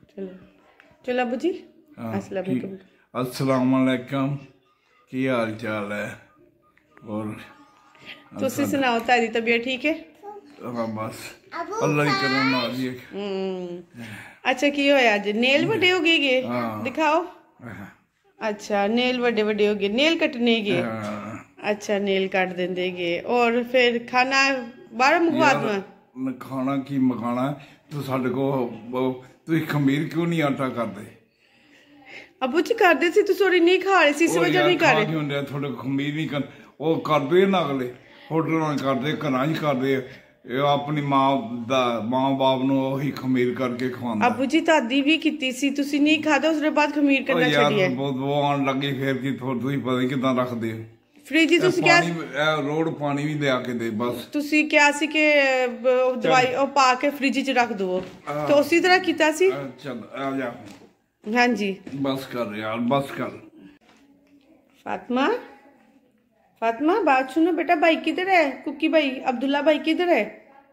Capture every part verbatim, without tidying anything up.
चलो चलो अबू जी अस्सलाम वालेकुम, की हाल चाल है? और तुसी सुनाओ, तारी तबीयत ठीक है? हाँ बस अल्लाह ही करम नाल ही। अच्छा की होया अज? नेल बड़े हो गए? दिखाओ। अच्छा नेल बड़े बड़े हो गए, नेल कटने गए? अच्छा नेल काट देंगे गे। और फिर खाना बाहर मंगवा दूं? खाना की मंगाना तो साडे को तुसी खमीर क्यों नहीं आटा करदे? अबू जी करदे सी, तुसी थोड़ी नहीं खा रहे सी, इस वजह नहीं कर रहे। क्यों होंदे थोड़े खमीर नहीं कर ओ करदे ना, अगले होटलों में करदे, घरां ही करदे, अपनी मां दा मां बाप नु ही खमीर करके खवांदा। अबू जी दादी भी कीती सी, तुसी नहीं खादा, उसके बाद खमीर करना छड़ी है। बहुत वो आन लगी फिर की थोड़ी तुसी पता नहीं किदां रखदे हो फ्रिज तुसी क्या रोड पानी भी ले आके दे बस। तुसी क्या सी के दवाई ओ पा के फ्रिज च रख दो, तो उसी तरह कीता सी। चल आ जा। हाँ जी बस कर यार, बस कर। फातिमा फातिमा बात सुनो बेटा, भाई किधर है? कुकी भाई, अब्दुल्ला भाई किधर है?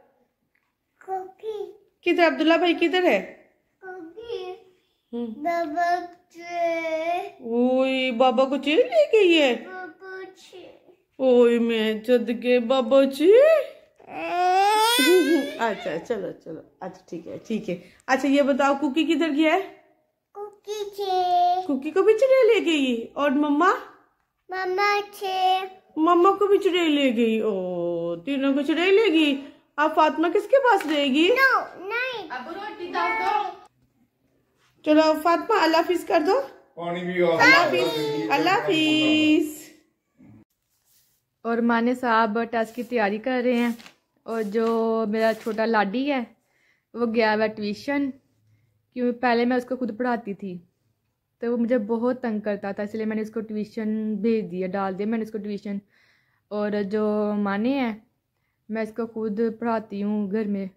किधर अब्दुल्ला भाई किधर है? ओए बाबा को चेल ले गई है। ओए मैं जद के बाबा जी। अच्छा चलो चलो, अच्छा ठीक है ठीक है। अच्छा ये बताओ कुकी किधर गया है? कुकी छे। कुकी को भी चुड़ैल ले गई? और मम्मा? मम्मा छे। मम्मा को भी चुड़ैल ले गई। ओ तीनों को चुड़ैल ले गई। अब फातिमा किसके पास रहेगी? नो नहीं, अब रोटी दाओ दो। चलो फातिमा अल्लाह हाफिज कर दो। पानी भी अल्लाह हाफिज, अल्लाह हाफिज। और माने साहब टेस्ट की तैयारी कर रहे हैं, और जो मेरा छोटा लाडी है वो गया हुआ ट्यूशन, क्योंकि पहले मैं उसको खुद पढ़ाती थी तो वो मुझे बहुत तंग करता था, इसलिए मैंने उसको ट्यूशन भेज दिया, डाल दिया मैंने उसको ट्यूशन। और जो माने हैं मैं इसको खुद पढ़ाती हूँ घर में।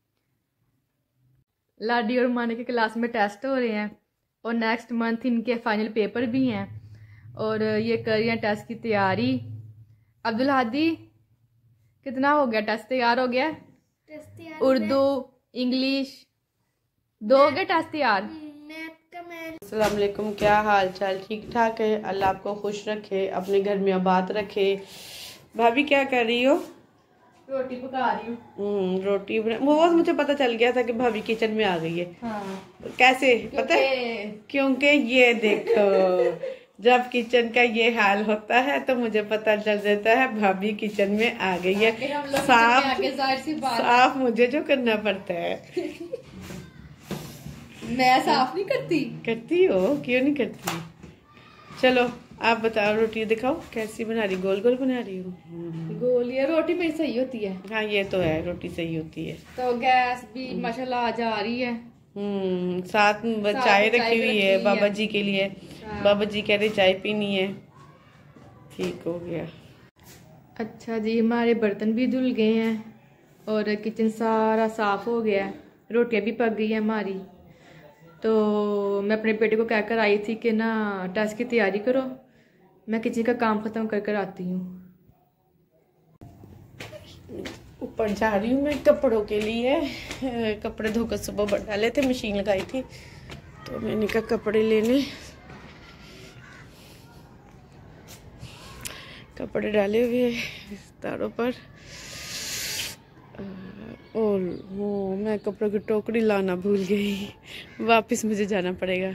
लाडी और माने के क्लास में टेस्ट हो रहे हैं और नेक्स्ट मंथ इनके फाइनल पेपर भी हैं, और ये कर रही हैं टेस्ट की तैयारी। अब्दुल हादी कितना हो गया टेस्ट तैयार? हो गया उर्दू इंग्लिश दो हो गए टेस्ट तैयार। अस्सलाम वालेकुम, क्या हाल चाल? ठीक ठाक है, अल्लाह आपको खुश रखे, अपने घर में आबाद रखे। भाभी क्या कर रही हो? रोटी पका रही हूँ। रोटी बना, वो मुझे पता चल गया था कि भाभी किचन में आ गई है। हाँ। कैसे पता है? क्योंकि ये देखो जब किचन का ये हाल होता है तो मुझे पता चल जाता है भाभी किचन में आ गई है। साफ साफ मुझे जो करना पड़ता है। मैं साफ नहीं करती। करती हो, क्यों नहीं करती? चलो आप बताओ, रोटी दिखाओ कैसी बना रही? गोल गोल बना रही हूँ। गोल, ये रोटी मेरी सही होती है। हाँ ये तो है, रोटी सही होती है। तो गैस भी माशाल्लाह आज आ रही है। हम्म साथ में चाय रखी हुई है बाबा जी के लिए। हाँ। बाबा जी कह रहे चाय पीनी है। ठीक हो गया। अच्छा जी, हमारे बर्तन भी धुल गए हैं और किचन सारा साफ हो गया है, रोटियां भी पक गई है हमारी। तो मैं अपने बेटे को कहकर आई थी कि ना टेस्ट की तैयारी करो, मैं किचन का काम ख़त्म कर कर आती हूँ। ऊपर जा रही हूँ मैं कपड़ों के लिए। कपड़े धोकर सुबह डाले थे, मशीन लगाई थी तो मैंने कहा कपड़े लेने। कपड़े डाले हुए तारों पर। और वो मैं कपड़ों की टोकरी लाना भूल गई, वापस मुझे जाना पड़ेगा।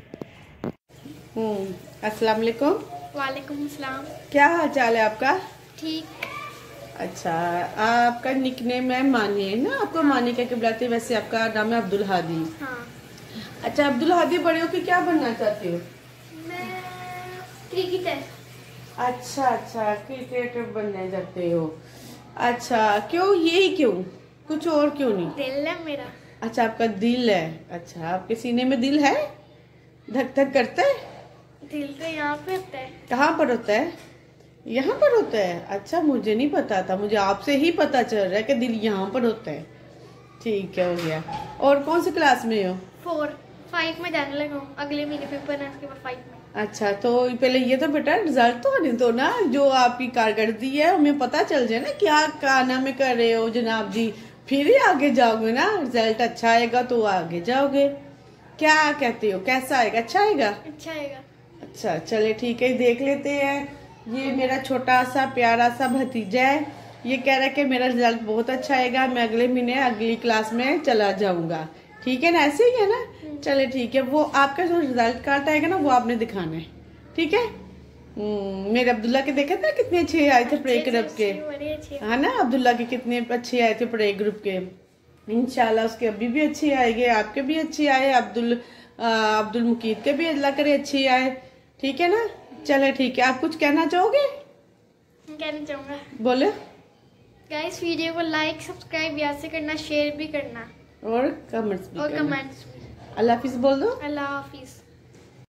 हम्म अस्सलाम वालेकुम। वालेकुम अस्सलाम। क्या हाल चाल है आपका? ठीक। अच्छा आपका निकनेम है मानी है ना? आपको मानी कह के बुलाते, वैसे आपका नाम है अब्दुल हादी। हाँ। अच्छा अब्दुल हादी, बड़े हो के क्या बनना चाहते हो? मैं क्रिकेटर। अच्छा अच्छा क्रिकेटर बनना चाहते हो। अच्छा क्यों, यही क्यों, कुछ और क्यों नहीं? दिल है मेरा। अच्छा आपका दिल है। अच्छा आपके सीने में दिल है? धक धक करता है? दिल तो यहाँ पे होता है। कहाँ पर होता है? यहाँ पर होता है। अच्छा मुझे नहीं पता था, मुझे आपसे ही पता चल रहा है कि दिल यहाँ पर होता है। ठीक है, हो गया। और कौन सी क्लास में हो? फोर फाइव में जाने लगा हूँ, अगले महीने पेपर है, उसके बाद फाइव में। अच्छा तो पहले ये तो बेटा रिजल्ट तो आने दो ना, जो आपकी कारकर्दगी है हमें पता चल जाए ना, क्या खाना में कर रहे हो जनाब जी, फिर ही आगे जाओगे ना। रिजल्ट अच्छा आएगा तो आगे जाओगे। क्या कहते हो, कैसा आएगा? अच्छा आएगा? अच्छा आएगा। अच्छा चले ठीक है, देख लेते हैं। ये मेरा छोटा सा प्यारा सा भतीजा है, ये कह रहा है कि मेरा रिजल्ट बहुत अच्छा आएगा, मैं अगले महीने अगली क्लास में चला जाऊंगा। ठीक है ना, ऐसे ही है ना? चले ठीक है, वो आपका जो रिजल्ट कार्ड आएगा ना वो आपने दिखाना है, ठीक है? मेरे अब्दुल्ला के देखे थे कितने अच्छे आए थे प्रे ग्रुप के, है ना? अब्दुल्ला के कितने अच्छे आए थे प्रे ग्रुप के। इंशाल्लाह उसके अभी भी अच्छे आएंगे, आपके भी अच्छे आए, अब्दुल अब्दुल मुकीद के भी अल्लाह करे अच्छे आए। ठीक है ना? चले ठीक है, आप कुछ कहना चाहोगे? कहना चाहूंगा, बोले। गाइस वीडियो को लाइक सब्सक्राइब याद से करना, शेयर भी करना और कमेंट्स भी और करना। कमेंट्स भी। अल्लाह हाफिज बोल दो। अल्लाह हाफिज।